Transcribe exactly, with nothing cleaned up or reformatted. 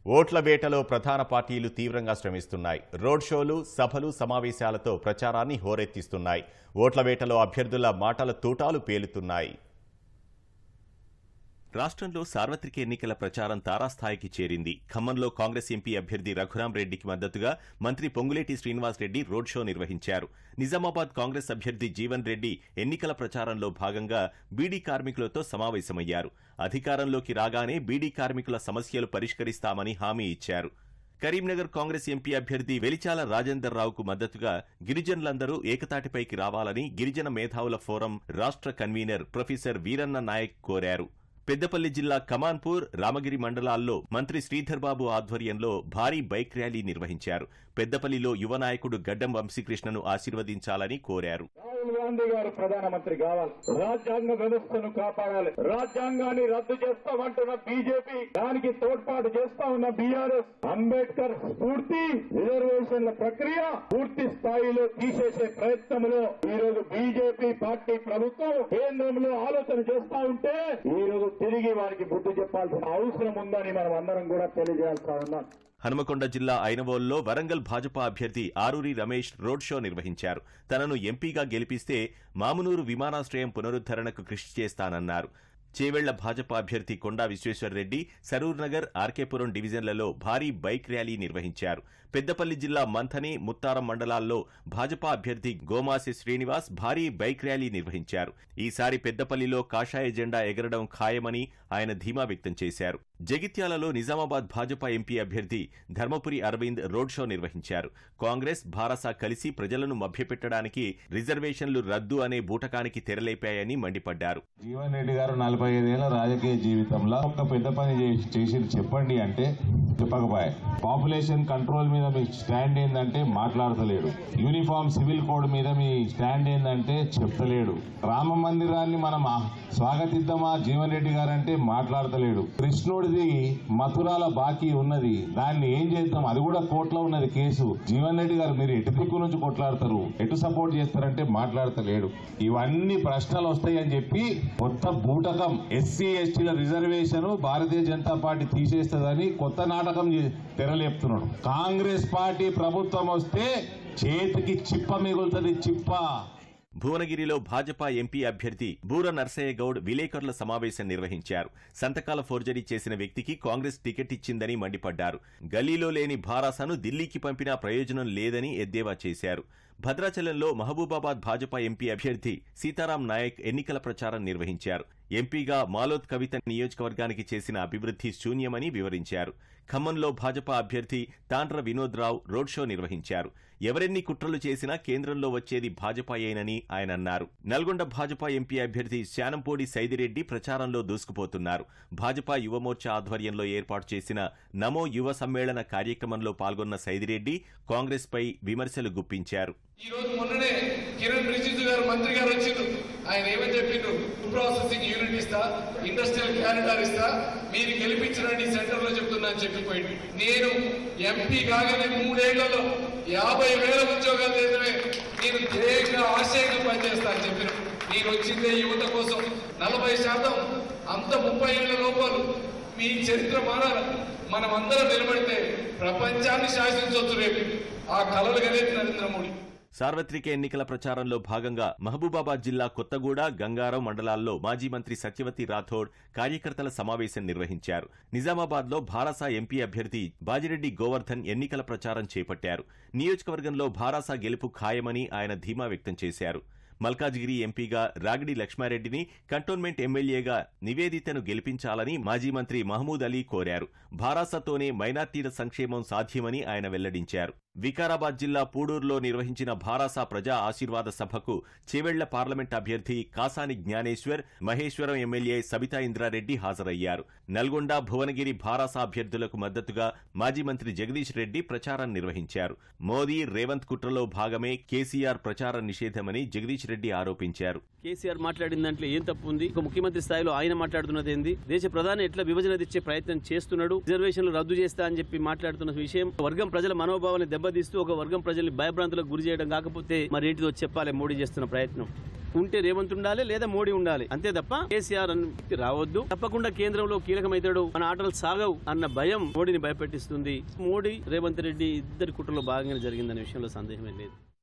ఓట్ల వేటలో ప్రధాన పార్టీలు తీవ్రంగా శ్రమిస్తున్నాయి. రోడ్ షోలు, సభలు, సమావేశాలతో ప్రచారాన్ని హోరెత్తిస్తున్నాయి. ఓట్ల వేటలో అభ్యర్థుల మాటల తూటాలు పేలుతున్నాయి. రాష్ట్రంలో సార్వత్రిక ఎన్నికల ప్రచారం తారాస్థాయికి చేరింది. ఖమ్మంలో కాంగ్రెస్ ఎంపీ అభ్యర్థి రఘురాం రెడ్డికి మద్దతుగా మంత్రి పొంగులేటి శ్రీనివాస్ రెడ్డి రోడ్ షో నిర్వహించారు. నిజామాబాద్ కాంగ్రెస్ అభ్యర్థి జీవన్ రెడ్డి ఎన్నికల ప్రచారంలో భాగంగా బీడీ కార్మికులతో సమావేశమయ్యారు. అధికారంలోకి రాగానే బీడీ కార్మికుల సమస్యలు పరిష్కరిస్తామని హామీ ఇచ్చారు. కరీంనగర్ కాంగ్రెస్ ఎంపీ అభ్యర్థి వెలిచాల రాజేందర్ రావుకు మద్దతుగా గిరిజనులందరూ ఏకతాటిపైకి రావాలని గిరిజన మేధావుల ఫోరం రాష్ట్ర కన్వీనర్ ప్రొఫెసర్ వీరన్న నాయక్ కోరారు. పెద్దపల్లి జిల్లా కమాన్పూర్, రామగిరి మండలాల్లో మంత్రి శ్రీధర్ బాబు ఆధ్వర్యంలో భారీ బైక్ ర్యాలీ నిర్వహించారు. పెద్దపల్లిలో యువ నాయకుడు గడ్డం వంశీకృష్ణను ఆశీర్వదించాలని కోరారు. రాహుల్ గాంధీ గారు ప్రధానమంత్రి కావాలి, రాజ్యాంగ వ్యవస్థను కాపాడాలి, రాజ్యాంగాన్ని రద్దు చేస్తామంటున్న బీజేపీ దానికి తోడ్పాటు చేస్తా ఉన్న బీఆర్ఎస్, అంబేద్కర్ స్ఫూర్తి రిజర్వేషన్ల ప్రక్రియ పూర్తి స్థాయిలో తీసేసే ప్రయత్నంలో ఈ రోజు బీజేపీ పార్టీ ప్రభుత్వం కేంద్రంలో ఆలోచన చేస్తా ఉంటే ఈ రోజు తిరిగి వారికి బుద్ధి చెప్పాల్సిన అవసరం ఉందని మనం అందరం కూడా తెలియజేయాల్సి ఉన్నాం. హనుమకొండ జిల్లా ఐనవోల్లో వరంగల్ భాజపా అభ్యర్థి ఆరూరి రమేష్ రోడ్ షో నిర్వహించారు. తనను ఎంపీగా గెలిపిస్తే మామునూరు విమానాశ్రయం పునరుద్ధరణకు కృషి చేస్తానన్నారు. చేవెళ్ల భాజపా అభ్యర్థి కొండా విశ్వేశ్వర్రెడ్డి సరూర్ నగర్, ఆర్కేపురం డివిజన్లలో భారీ బైక్ ర్యాలీ నిర్వహించారు. పెద్దపల్లి జిల్లా మంథని, ముత్తారం మండలాల్లో భాజపా అభ్యర్థి గోమాసి శ్రీనివాస్ భారీ బైక్ ర్యాలీ నిర్వహించారు. ఈసారి పెద్దపల్లిలో కాషాయ జెండా ఎగరడం ఖాయమని ఆయన ధీమా వ్యక్తం చేశారు. జగిత్యాలలో నిజామాబాద్ భాజపా ఎంపీ అభ్యర్థి ధర్మపురి అరవింద్ రోడ్ షో నిర్వహించారు. కాంగ్రెస్, భారస కలిసి ప్రజలను మభ్యపెట్టడానికి రిజర్వేషన్లు రద్దు అనే బూటకానికి తెరలేపాయని మండిపడ్డారు. జీవన్ రెడ్డి గారు నలభై ఐదేళ్ల రాజకీయ జీవితంలో ఒక పెద్ద పని చేసి చెప్పండి అంటే చెప్పకపోయా. పాపులేషన్ కంట్రోల్ మీద మీ స్టాండ్ ఏందంటే మాట్లాడతలేడు. యూనిఫామ్ సివిల్ కోడ్ మీద మీ స్టాండ్ ఏందంటే చెప్తలేడు. రామ మందిరాన్ని మనం స్వాగతిద్దామా జీవన్ రెడ్డి గారంటే మాట్లాడతలేడు. కృష్ణుడిది మథురాల బాకీ ఉన్నది, దాన్ని ఏం చేద్దాం, అది కూడా కోర్టులో ఉన్నది కేసు. జీవన్ రెడ్డి గారు మీరు ఎటు దిక్కు నుంచి కొట్లాడతారు, ఎటు సపోర్ట్ చేస్తారంటే మాట్లాడతలేడు. ఇవన్నీ ప్రశ్నలు వస్తాయని చెప్పి కొత్త బూటకం ఎస్సీ ఎస్టీల రిజర్వేషన్ భారతీయ జనతా పార్టీ తీసేస్తుందని కొత్త నాటకం తెరలేపుతున్నాడు. కాంగ్రెస్ పార్టీ ప్రభుత్వం వస్తే చేతికి చిప్ప మిగులుతుంది, చిప్ప. భువనగిరిలో భాజపా ఎంపీ అభ్యర్థి బూర నర్సయ్య గౌడ్ విలేకరుల సమావేశం నిర్వహించారు. సంతకాల ఫోర్జరీ చేసిన వ్యక్తికి కాంగ్రెస్ టికెట్ ఇచ్చిందని మండిపడ్డారు. గల్లీలో లేని భారాసను ఢిల్లీకి పంపినా ప్రయోజనం లేదని ఎద్దేవా చేశారు. భద్రాచలంలో మహబూబాబాద్ భాజపా ఎంపీ అభ్యర్థి సీతారాం నాయక్ ఎన్నికల ప్రచారం నిర్వహించారు. ఎంపీగా మాలోత్ కవిత నియోజకవర్గానికి చేసిన అభివృద్ధి శూన్యమని వివరించారు. ఖమ్మంలో భాజపా అభ్యర్థి తాండ్ర వినోద్ రావు రోడ్ షో నిర్వహించారు. ఎవరెన్ని కుట్రలు చేసినా కేంద్రంలో వచ్చేది భాజపాయేనని ఆయన అన్నారు. నల్గొండ భాజపా ఎంపీ అభ్యర్థి శానంపూడి సైదిరెడ్డి ప్రచారంలో దూసుకుపోతున్నారు. భాజపా యువమోర్చా ఆధ్వర్యంలో ఏర్పాటు చేసిన నమో యువ సమ్మేళన కార్యక్రమంలో పాల్గొన్న సైదిరెడ్డి కాంగ్రెస్ పై విమర్శలు గుప్పించారు. ఈ రోజు మొన్ననే కిరణ్ రిజిజు గారు మంత్రి గారు వచ్చిండ్రు. ఆయన ఏమని చెప్పిండ్రు, ఫుడ్ ప్రాసెసింగ్ యూనిట్ ఇస్తా, ఇండస్ట్రియల్ క్యారిడార్ ఇస్తా, మీరు గెలిపించడానికి సెంటర్ లో చెప్తున్నా అని చెప్పిపోయింది. నేను ఎంపీ కాగానే మూడేళ్లలో యాభై వేల ఉద్యోగాలు చేసే నేను ధ్యేయంగా ఆశయంగా పనిచేస్తా అని చెప్పిన. నేను వచ్చిందే యువత కోసం. నలభై శాతం అంత ముప్పై ఏళ్ల లోపలు మీ చరిత్ర మారాలి. మనం అందరం నిలబడితే ప్రపంచాన్ని శాసించవచ్చు. రేపు ఆ కలలు కనేది నరేంద్ర మోడీ. సార్వత్రిక ఎన్నికల ప్రచారంలో భాగంగా మహబూబాబాద్ జిల్లా కొత్తగూడ, గంగారం మండలాల్లో మాజీ మంత్రి సత్యవతి రాథోడ్ కార్యకర్తల సమావేశం నిర్వహించారు. నిజామాబాద్లో భారాస ఎంపీ అభ్యర్థి బాజిరెడ్డి గోవర్ధన్ ఎన్నికల ప్రచారం చేపట్టారు. నియోజకవర్గంలో భారాస గెలుపు ఖాయమని ఆయన ధీమా వ్యక్తం చేశారు. మల్కాజ్గిరి ఎంపీగా రాగిడి లక్ష్మారెడ్డిని, కంటోన్మెంట్ ఎమ్మెల్యేగా నివేదితను గెలిపించాలని మాజీ మంత్రి మహమూద్ అలీ కోరారు. భారాసతోనే మైనార్టీల సంక్షేమం సాధ్యమని ఆయన వెల్లడించారు. వికారాబాద్ జిల్లా పూడూరులో నిర్వహించిన భారాస ప్రజా ఆశీర్వాద సభకు చేవెళ్ల పార్లమెంట్ అభ్యర్థి కాసాని జ్ఞానేశ్వర్, మహేశ్వరం ఎమ్మెల్యే సబితా ఇంద్రారెడ్డి హాజరయ్యారు. నల్గొండ, భువనగిరి భారాస అభ్యర్థులకు మద్దతుగా మాజీ మంత్రి జగదీష్ రెడ్డి ప్రచారం నిర్వహించారు. మోదీ, రేవంత్ కుట్రలో భాగమే కేసీఆర్ ప్రచార నిషేధమని జగదీష్ రెడ్డి ఆరోపించారు. కేసీఆర్ మాట్లాడిన దాంట్లో ఏం తప్పు ఉంది? ఒక ముఖ్యమంత్రి స్థాయిలో ఆయన మాట్లాడుతున్నది ఏంది? దేశ ప్రధాని ఎట్లా విభజన తెచ్చే ప్రయత్నం చేస్తున్నాడు? రిజర్వేషన్లు రద్దు చేస్తా అని చెప్పి మాట్లాడుతున్న విషయం వర్గం ప్రజల మనోభావాన్ని దెబ్బతీస్తూ ఒక వర్గం ప్రజల్ని భయభ్రాంతులకు గురి చేయడం కాకపోతే మరి ఏంటిదో చెప్పాలి మోడీ చేస్తున్న ప్రయత్నం. ఉంటే రేవంత్ ఉండాలి లేదా మోడీ ఉండాలి, అంతే తప్ప కేసీఆర్ అన్న వ్యక్తి రావద్దు. తప్పకుండా కేంద్రంలో కీలకమైతాడు, మన ఆటలు సాగవు అన్న భయం మోడీని భయపెట్టిస్తుంది. మోడీ రేవంత్ రెడ్డి ఇద్దరి కుట్రలో భాగంగా జరిగిందనే విషయంలో సందేహమే లేదు.